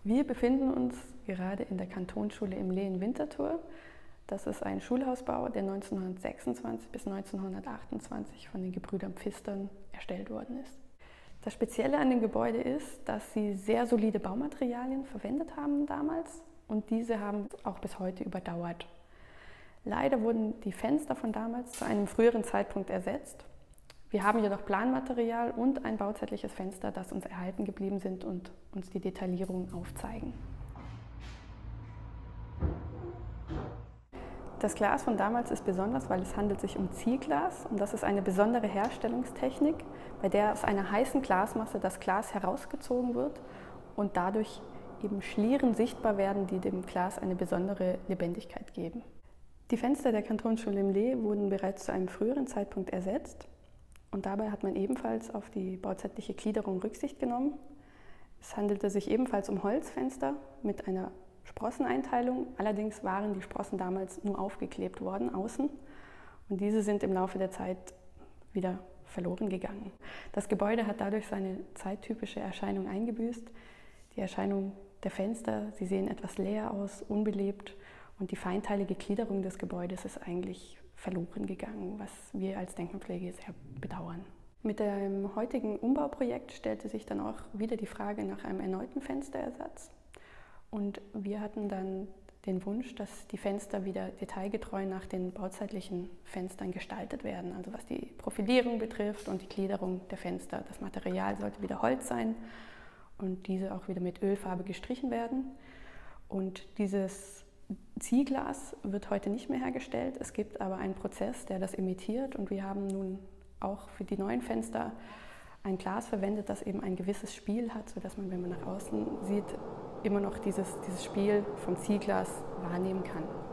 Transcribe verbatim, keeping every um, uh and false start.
Wir befinden uns gerade in der Kantonsschule im Lee in Winterthur. Das ist ein Schulhausbau, der neunzehnhundertsechsundzwanzig bis neunzehnhundertachtundzwanzig von den Gebrüdern Pfistern erstellt worden ist. Das Spezielle an dem Gebäude ist, dass sie sehr solide Baumaterialien verwendet haben damals und diese haben auch bis heute überdauert. Leider wurden die Fenster von damals zu einem früheren Zeitpunkt ersetzt. Wir haben jedoch Planmaterial und ein bauzeitliches Fenster, das uns erhalten geblieben sind und uns die Detaillierung aufzeigen. Das Glas von damals ist besonders, weil es handelt sich um Zielglas und das ist eine besondere Herstellungstechnik, bei der aus einer heißen Glasmasse das Glas herausgezogen wird und dadurch eben Schlieren sichtbar werden, die dem Glas eine besondere Lebendigkeit geben. Die Fenster der Kantonsschule im Lee wurden bereits zu einem früheren Zeitpunkt ersetzt und dabei hat man ebenfalls auf die bauzeitliche Gliederung Rücksicht genommen. Es handelte sich ebenfalls um Holzfenster mit einer Sprosseneinteilung, allerdings waren die Sprossen damals nur aufgeklebt worden außen und diese sind im Laufe der Zeit wieder verloren gegangen. Das Gebäude hat dadurch seine zeittypische Erscheinung eingebüßt. Die Erscheinung der Fenster, sie sehen etwas leer aus, unbelebt und die feinteilige Gliederung des Gebäudes ist eigentlich verloren gegangen, was wir als Denkmalpflege sehr bedauern. Mit dem heutigen Umbauprojekt stellte sich dann auch wieder die Frage nach einem erneuten Fensterersatz. Und wir hatten dann den Wunsch, dass die Fenster wieder detailgetreu nach den bauzeitlichen Fenstern gestaltet werden. Also was die Profilierung betrifft und die Gliederung der Fenster. Das Material sollte wieder Holz sein und diese auch wieder mit Ölfarbe gestrichen werden. Und dieses Zielglas wird heute nicht mehr hergestellt. Es gibt aber einen Prozess, der das imitiert und wir haben nun auch für die neuen Fenster ein Glas verwendet, das eben ein gewisses Spiel hat, sodass man, wenn man nach außen sieht, immer noch dieses, dieses Spiel vom Zielglas wahrnehmen kann.